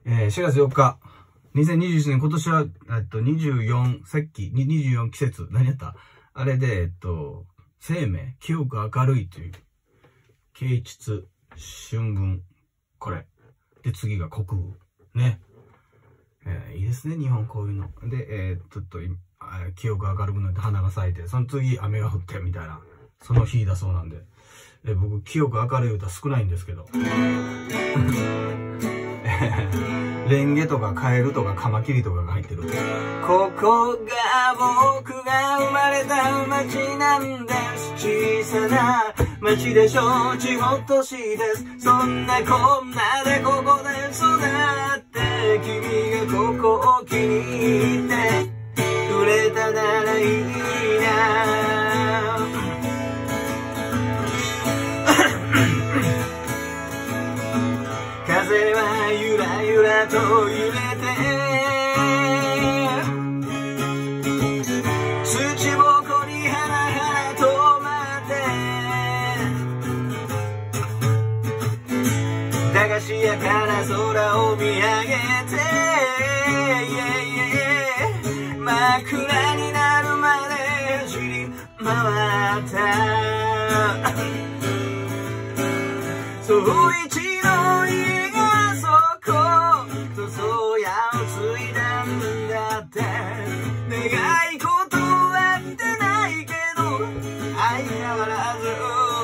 4月4日、2021年、今年は、24節気、24季節、何やったあれで、生命、清く明るいという、啓蟄、春分、これ。で、次が国雨。ね。いいですね、日本こういうの。で、清く明るくなって花が咲いて、その次雨が降って、みたいな、その日だそうなんで。僕、清く明るい歌少ないんですけど。レンゲとかカエルとかカマキリとかが入ってる。ここが僕が生まれた街なんです。小さな街でしょう、地方都市です。そんなこんなでここで育って、君がここを気に入ってくれたならいいな。風はゆらゆらと揺れて、土ぼこりはらはらと舞って、駄菓子屋から空を見上げて、真っ暗になるまで走り回った。そう一の家がそことそうやをついだんだって、願い事はってないけど相変わらず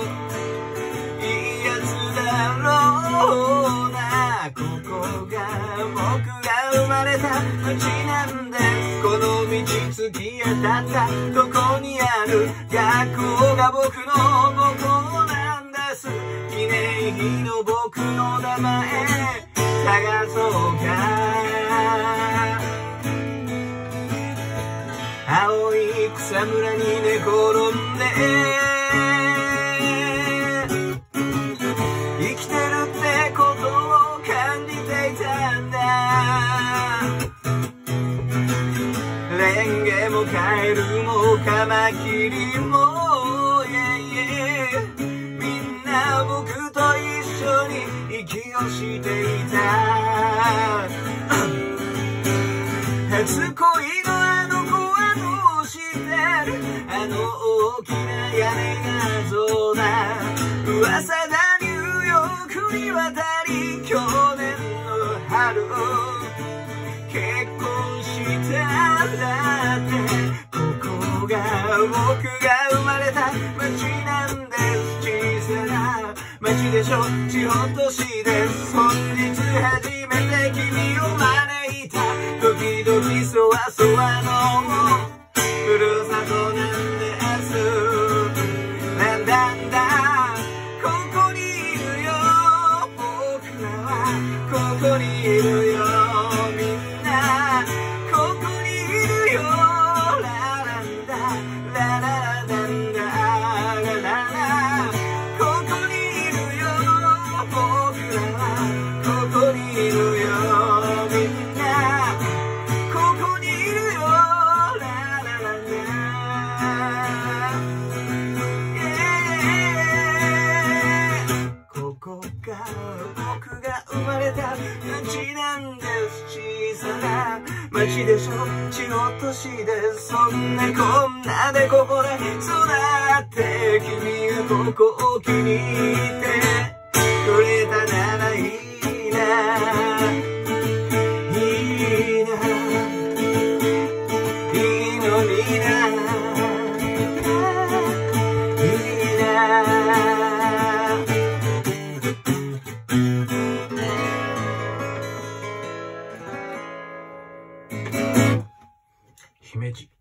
いいやつだろうな。ここが僕が生まれた街なんです。この道突き当たったとこにある学校が僕の母校なんです。記念碑の僕の名前探そうか。青い草むらに寝転んで、生きてるってことを感じていたんだ。レンゲもカエルもカマキリも僕と一緒に息をしていた。初恋のあの子はどうしてる？あの大きな屋根がそうだ。噂だニューヨークに渡り去年の春結婚したんだって。ここが僕が生まれた街なんです。小さな街でしょ、地方都市です。本日初めて君を招いた。ドキドキそわそわのふるさとなんですなんだんだ。ここにいるよ僕らは、ここにいるよみんな、ここにいるよラランダララランダラララ。ここにいるよ僕らは、ここにいるよみんな、ここにいるよララララ。ここが僕が生まれた街なんです。小さな街でしょ、地方都市です。そんなこんなでここで育って、君がここを気に入ってくれたならいいな。いいな、いいのにな、いいな。姫路。